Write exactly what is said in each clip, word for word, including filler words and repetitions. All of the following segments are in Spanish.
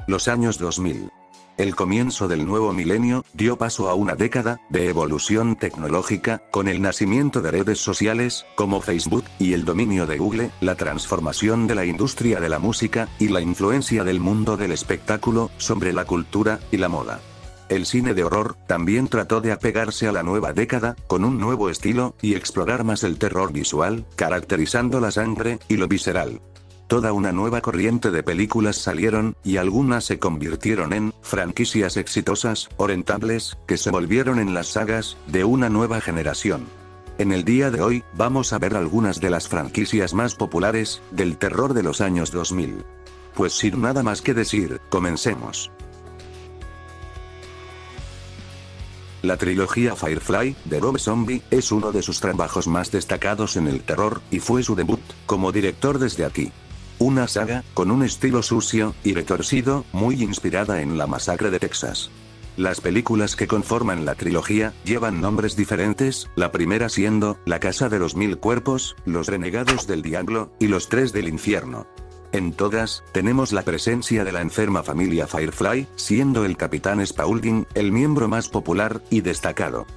Los años dos mil. El comienzo del nuevo milenio dio paso a una década de evolución tecnológica, con el nacimiento de redes sociales, como Facebook, y el dominio de Google, la transformación de la industria de la música, y la influencia del mundo del espectáculo, sobre la cultura y la moda. El cine de horror también trató de apegarse a la nueva década, con un nuevo estilo, y explorar más el terror visual, caracterizando la sangre y lo visceral. Toda una nueva corriente de películas salieron, y algunas se convirtieron en franquicias exitosas o rentables, que se volvieron en las sagas de una nueva generación. En el día de hoy, vamos a ver algunas de las franquicias más populares del terror de los años dos mil. Pues sin nada más que decir, comencemos. La trilogía Firefly, de Rob Zombie, es uno de sus trabajos más destacados en el terror, y fue su debut como director desde aquí. Una saga, con un estilo sucio y retorcido, muy inspirada en la masacre de Texas. Las películas que conforman la trilogía llevan nombres diferentes, la primera siendo La Casa de los Mil Cuerpos, Los Renegados del Diablo, y Los Tres del Infierno. En todas, tenemos la presencia de la enferma familia Firefly, siendo el Capitán Spaulding el miembro más popular y destacado.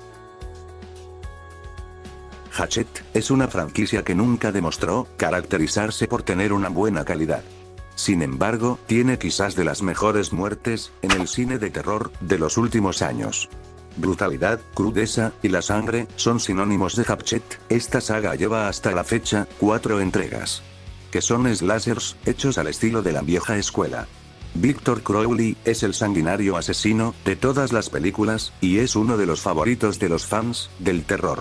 Hatchet es una franquicia que nunca demostró caracterizarse por tener una buena calidad. Sin embargo, tiene quizás de las mejores muertes en el cine de terror de los últimos años. Brutalidad, crudeza y la sangre son sinónimos de Hatchet. Esta saga lleva hasta la fecha cuatro entregas, que son slashers hechos al estilo de la vieja escuela. Victor Crowley es el sanguinario asesino de todas las películas, y es uno de los favoritos de los fans del terror.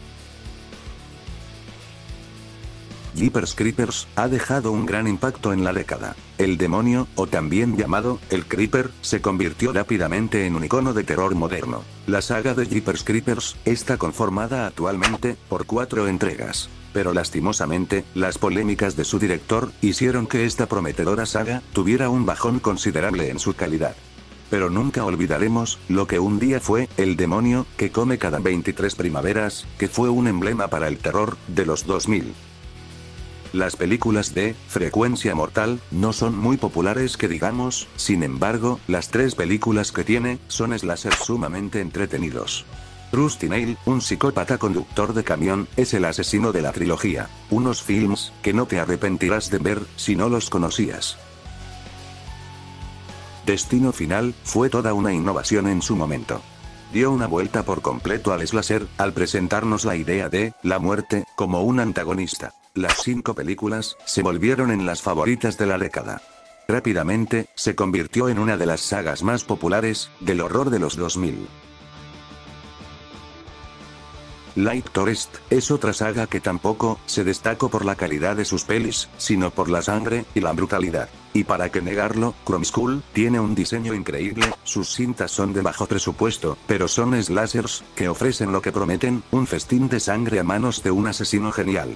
Jeepers Creepers ha dejado un gran impacto en la década. El demonio, o también llamado el Creeper, se convirtió rápidamente en un icono de terror moderno. La saga de Jeepers Creepers está conformada actualmente por cuatro entregas. Pero lastimosamente, las polémicas de su director hicieron que esta prometedora saga tuviera un bajón considerable en su calidad. Pero nunca olvidaremos lo que un día fue el demonio que come cada veintitrés primaveras, que fue un emblema para el terror de los dos mil. Las películas de Frecuencia Mortal no son muy populares que digamos, sin embargo, las tres películas que tiene son slashers sumamente entretenidos. Rusty Nail, un psicópata conductor de camión, es el asesino de la trilogía. Unos films que no te arrepentirás de ver si no los conocías. Destino Final fue toda una innovación en su momento. Dio una vuelta por completo al slasher, al presentarnos la idea de la muerte como un antagonista. Las cinco películas se volvieron en las favoritas de la década. Rápidamente, se convirtió en una de las sagas más populares del horror de los dos mil. Light Tourist es otra saga que tampoco se destacó por la calidad de sus pelis, sino por la sangre y la brutalidad. Y para qué negarlo, Chrome School tiene un diseño increíble, sus cintas son de bajo presupuesto, pero son slashers que ofrecen lo que prometen, un festín de sangre a manos de un asesino genial.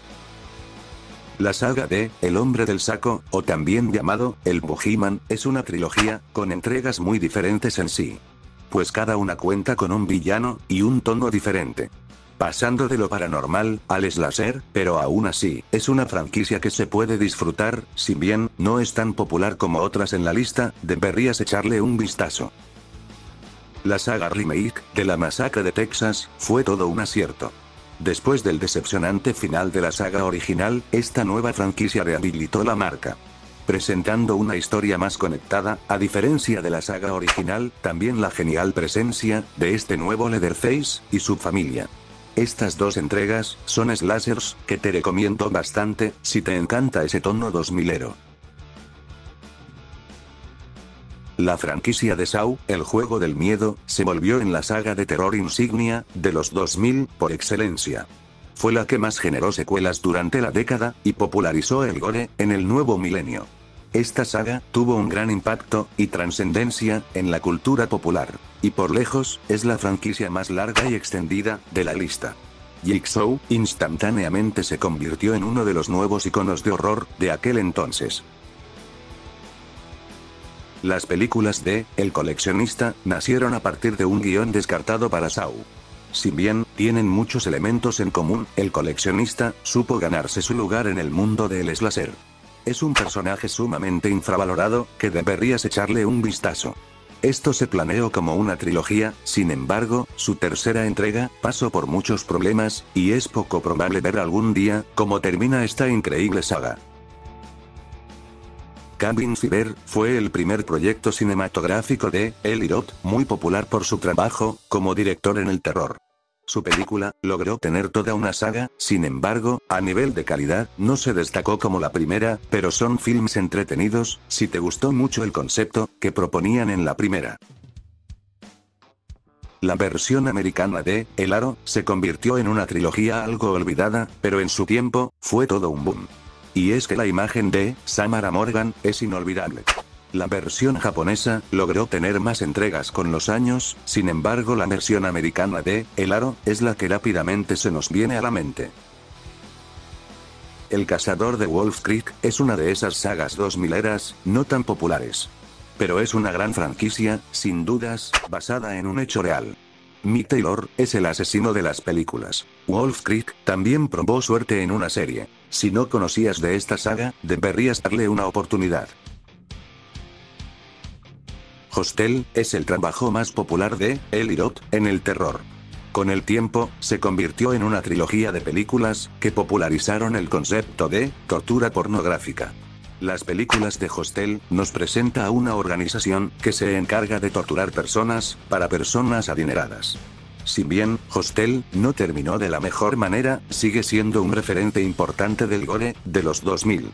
La saga de El Hombre del Saco, o también llamado El Boogeyman, es una trilogía con entregas muy diferentes en sí. Pues cada una cuenta con un villano y un tono diferente. Pasando de lo paranormal al slasher, pero aún así, es una franquicia que se puede disfrutar, si bien no es tan popular como otras en la lista, deberías echarle un vistazo. La saga remake de La Masacre de Texas fue todo un acierto. Después del decepcionante final de la saga original, esta nueva franquicia rehabilitó la marca, presentando una historia más conectada, a diferencia de la saga original, también la genial presencia de este nuevo Leatherface y su familia. Estas dos entregas son slashers que te recomiendo bastante si te encanta ese tono dos milero. La franquicia de Saw, el juego del miedo, se volvió en la saga de terror insignia de los dos mil por excelencia. Fue la que más generó secuelas durante la década y popularizó el gore en el nuevo milenio. Esta saga tuvo un gran impacto y trascendencia en la cultura popular, y por lejos es la franquicia más larga y extendida de la lista. Jigsaw instantáneamente se convirtió en uno de los nuevos iconos de horror de aquel entonces. Las películas de El Coleccionista nacieron a partir de un guión descartado para Saw. Si bien tienen muchos elementos en común, El Coleccionista supo ganarse su lugar en el mundo del slasher. Es un personaje sumamente infravalorado, que deberías echarle un vistazo. Esto se planeó como una trilogía, sin embargo, su tercera entrega pasó por muchos problemas, y es poco probable ver algún día cómo termina esta increíble saga. Cabin Fever fue el primer proyecto cinematográfico de Eli Roth, muy popular por su trabajo como director en el terror. Su película logró tener toda una saga, sin embargo, a nivel de calidad, no se destacó como la primera, pero son films entretenidos, si te gustó mucho el concepto que proponían en la primera. La versión americana de El Aro se convirtió en una trilogía algo olvidada, pero en su tiempo, fue todo un boom. Y es que la imagen de Samara Morgan es inolvidable. La versión japonesa logró tener más entregas con los años, sin embargo la versión americana de El Aro es la que rápidamente se nos viene a la mente. El cazador de Wolf Creek es una de esas sagas dos mileras, no tan populares. Pero es una gran franquicia, sin dudas, basada en un hecho real. Mick Taylor es el asesino de las películas. Wolf Creek también probó suerte en una serie. Si no conocías de esta saga, deberías darle una oportunidad. Hostel es el trabajo más popular de Eli Roth en el terror. Con el tiempo, se convirtió en una trilogía de películas que popularizaron el concepto de tortura pornográfica. Las películas de Hostel nos presenta a una organización que se encarga de torturar personas para personas adineradas. Si bien Hostel no terminó de la mejor manera, sigue siendo un referente importante del gore de los dos mil.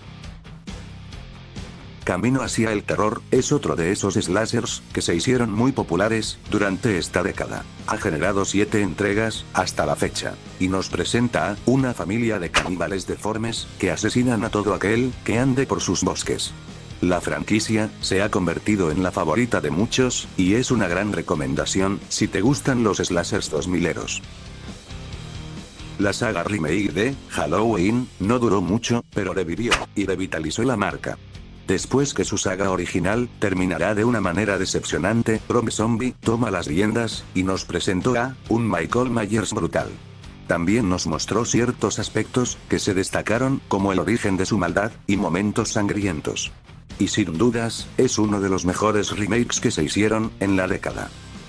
Camino hacia el terror es otro de esos slashers que se hicieron muy populares durante esta década. Ha generado siete entregas hasta la fecha, y nos presenta a una familia de caníbales deformes que asesinan a todo aquel que ande por sus bosques. La franquicia se ha convertido en la favorita de muchos, y es una gran recomendación si te gustan los slashers dos mileros. La saga remake de Halloween no duró mucho, pero revivió y revitalizó la marca. Después que su saga original terminará de una manera decepcionante, Rob Zombie toma las riendas y nos presentó a un Michael Myers brutal. También nos mostró ciertos aspectos que se destacaron, como el origen de su maldad y momentos sangrientos. Y sin dudas, es uno de los mejores remakes que se hicieron en la década.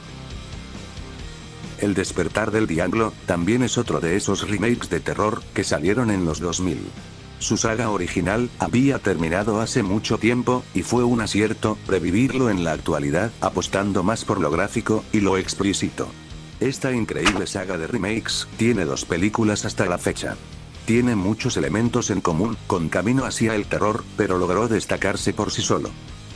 El despertar del diablo también es otro de esos remakes de terror que salieron en los dos mil. Su saga original había terminado hace mucho tiempo, y fue un acierto revivirlo en la actualidad, apostando más por lo gráfico y lo explícito. Esta increíble saga de remakes tiene dos películas hasta la fecha. Tiene muchos elementos en común con Camino hacia el terror, pero logró destacarse por sí solo.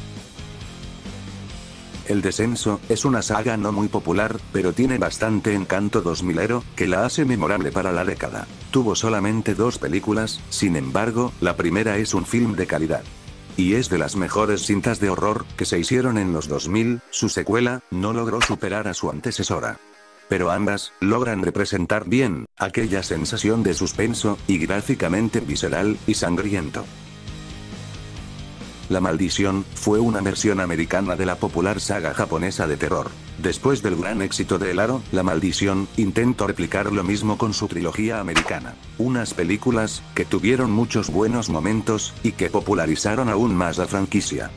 El Descenso es una saga no muy popular, pero tiene bastante encanto dos milero, que la hace memorable para la década. Tuvo solamente dos películas, sin embargo, la primera es un film de calidad. Y es de las mejores cintas de horror que se hicieron en los dos mil, su secuela no logró superar a su antecesora. Pero ambas logran representar bien aquella sensación de suspenso, y gráficamente visceral y sangriento. La Maldición fue una versión americana de la popular saga japonesa de terror. Después del gran éxito de El Aro, La Maldición intentó replicar lo mismo con su trilogía americana. Unas películas que tuvieron muchos buenos momentos y que popularizaron aún más la franquicia.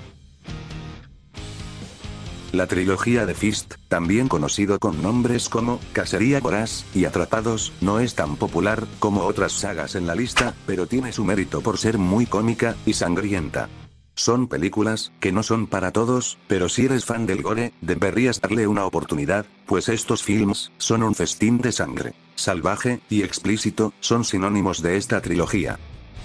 La trilogía de Fist, también conocido con nombres como Cacería Voraz y Atrapados, no es tan popular como otras sagas en la lista, pero tiene su mérito por ser muy cómica y sangrienta. Son películas que no son para todos, pero si eres fan del gore, deberías darle una oportunidad, pues estos films son un festín de sangre. Salvaje y explícito son sinónimos de esta trilogía.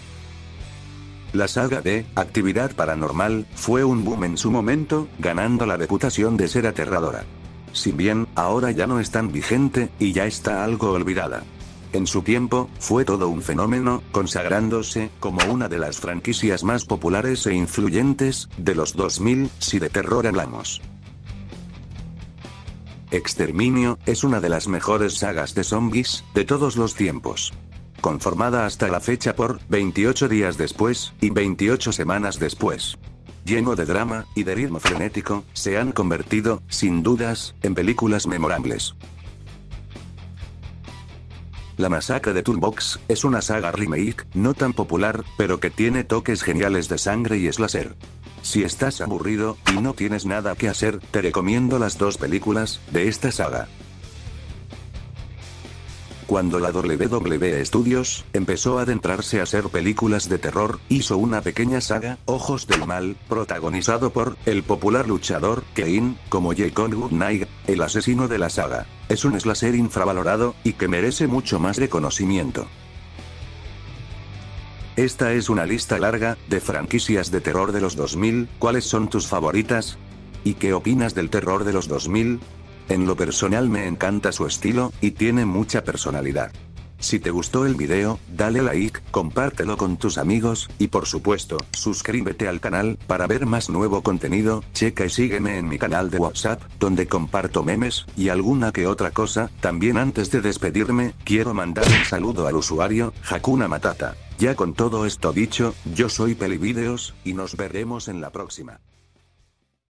La saga de Actividad Paranormal fue un boom en su momento, ganando la reputación de ser aterradora. Si bien ahora ya no es tan vigente y ya está algo olvidada. En su tiempo, fue todo un fenómeno, consagrándose como una de las franquicias más populares e influyentes de los dos mil, si de terror hablamos. Exterminio es una de las mejores sagas de zombies de todos los tiempos. Conformada hasta la fecha por veintiocho días después y veintiocho semanas después. Lleno de drama y de ritmo frenético, se han convertido, sin dudas, en películas memorables. La Masacre de Toolbox es una saga remake, no tan popular, pero que tiene toques geniales de sangre y slasher. Si estás aburrido, y no tienes nada que hacer, te recomiendo las dos películas de esta saga. Cuando la W W Studios empezó a adentrarse a hacer películas de terror, hizo una pequeña saga, Ojos del Mal, protagonizado por el popular luchador Kane, como Jacob Goodnight, el asesino de la saga. Es un slasher infravalorado, y que merece mucho más reconocimiento. Esta es una lista larga, de franquicias de terror de los dos mil, ¿cuáles son tus favoritas? ¿Y qué opinas del terror de los dos mil? En lo personal me encanta su estilo, y tiene mucha personalidad. Si te gustó el video, dale like, compártelo con tus amigos, y por supuesto, suscríbete al canal, para ver más nuevo contenido, checa y sígueme en mi canal de WhatsApp, donde comparto memes, y alguna que otra cosa. También antes de despedirme, quiero mandar un saludo al usuario, Hakuna Matata. Ya con todo esto dicho, yo soy Pelivideos, y nos veremos en la próxima.